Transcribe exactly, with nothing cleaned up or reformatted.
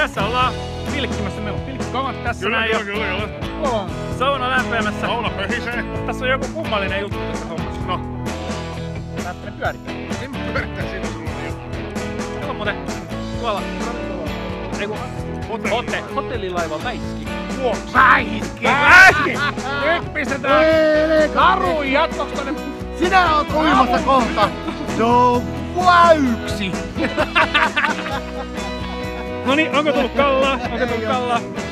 tässä ollaan pilkkimässä. Meillä on pilkkikamat tässä Kyllä, näin kyllä, jo. kyllä, kyllä. Oh, sauna lämpimässä. Sauna pöhisee. Tässä on joku kummallinen juttu tässä hommassa. No. Lähtee pyörittää. En mä pyörittää siitä sellainen juttu. Meillä on muuten tuolla Eiku, Hotelli. hote, hotellilaiva Väiski. Väiski! Väiski! Nyt pistetään karuun jatkoksi tonne. Sinä oot uimassa kohta. Se on väyksi. Noniin, onko tullut kallaa? Onko tullut kallaa?